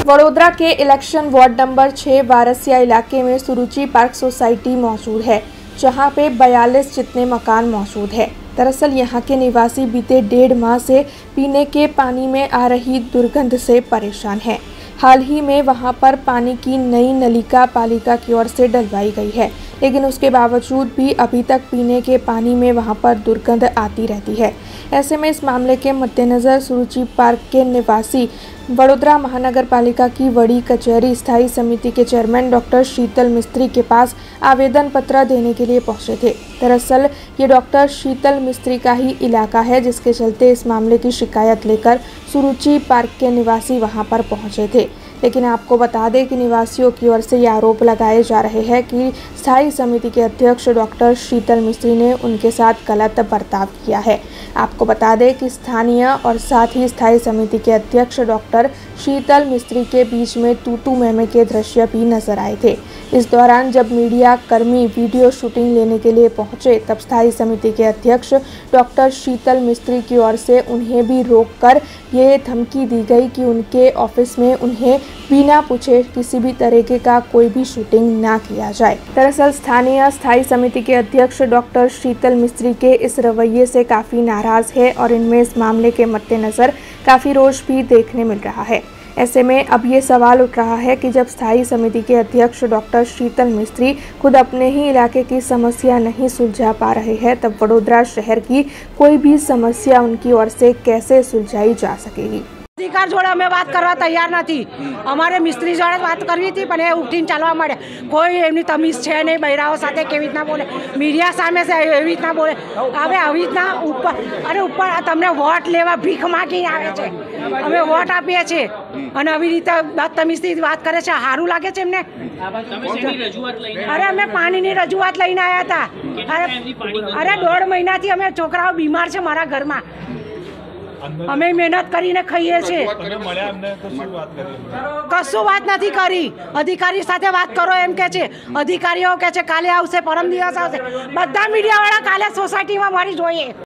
वडोदरा के election ward number 6 Warasia इलाके में सुरुचि पार्क सोसाइटी मौजूद है, जहां पे 42 जितने मकान मौजूद है। दरअसल यहां के निवासी बीते 1.5 माह से पीने के पानी में आ रही दुर्गंध से परेशान हैं। हाल ही में वहां पर पानी की नई नलिका पालिका की ओर से डलवाई गई है, लेकिन उसके बावजूद भी अभी तक पीने के पानी में वहां पर दुर्गंध आती रहती है। ऐसे में इस मामले के मद्देनज़र सुरुचि पार्क के निवासी वडोदरा महानगर पालिका की बड़ी कचहरी स्थायी समिति के चेयरमैन डॉक्टर शीतल मिस्त्री के पास आवेदन पत्र देने के लिए पहुंचे थे। दरअसल ये डॉक्टर शीतल मिस्त्री का ही इलाका है, जिसके चलते इस मामले की शिकायत लेकर सुरुचि पार्क के निवासी वहां पर पहुंचे थे। लेकिन आपको बता दें कि निवासियों की ओर से ये आरोप लगाए जा रहे हैं कि स्थायी समिति के अध्यक्ष डॉक्टर शीतल मिस्त्री ने उनके साथ गलत बर्ताव किया है। आपको बता दें कि स्थानीय और साथ ही स्थायी समिति के अध्यक्ष डॉक्टर शीतल मिस्त्री के बीच में तू-तू मैं-मैं के दृश्य भी नजर आए थे। इस दौरान जब मीडिया कर्मी वीडियो शूटिंग लेने के लिए पहुंचे, तब स्थायी समिति के अध्यक्ष डॉक्टर शीतल मिस्त्री की ओर से उन्हें भी रोककर ये धमकी दी गई कि उनके ऑफिस में उन्हें बिना पूछे किसी भी तरीके का कोई भी शूटिंग ना किया जाए। दरअसल स्थानीय स्थायी समिति के अध्यक्ष डॉक्टर शीतल मिस्त्री के इस रवैये से काफ़ी नाराज है और इनमें इस मामले के मद्देनज़र काफ़ी रोष भी देखने मिल रहा है। ऐसे में अब ये सवाल उठ रहा है कि जब स्थायी समिति के अध्यक्ष डॉक्टर शीतल मिस्त्री खुद अपने ही इलाके की समस्या नहीं सुलझा पा रहे हैं, तब वडोदरा शहर की कोई भी समस्या उनकी ओर से कैसे सुलझाई जा सकेगी। अधिकार जोड़े અમે વાત કરવા તૈયાર નથી। અમારે મિસ્ત્રી જોડે વાત કરવી હતી, પણ એ ઉઠીને ચાલવા માંડ્યા। કોઈ એમની તમીઝ છે નહીં, બૈરાઓ સાથે કેવી રીતના બોલે, મીડિયા સામે છે એવી રીતના બોલે। હવે આવી રીતના ઉપર તમને વોટ લેવા ભીખ માગી આવે છે। અમે વોટ આપીએ છીએ અને આવી રીતે બદતમીઝથી વાત કરે છે। સારું લાગે છે એમને? અરે અમે પાણીની રજૂઆત લઈને આવ્યા હતા। અરે 1.5 મહિનાથી અમે છોકરાઓ બીમાર છે મારા ઘરમાં। અમે મહેનત કરીને ખાઈએ છીએ, કશું વાત નથી કરી। અધિકારી સાથે વાત કરો એમ કે છે, અધિકારીઓ કે છે કાલે આવશે, પરમ દિવસ આવશે। બધા મીડિયાવાળા કાલે સોસાયટીમાં મારી જોઈએ।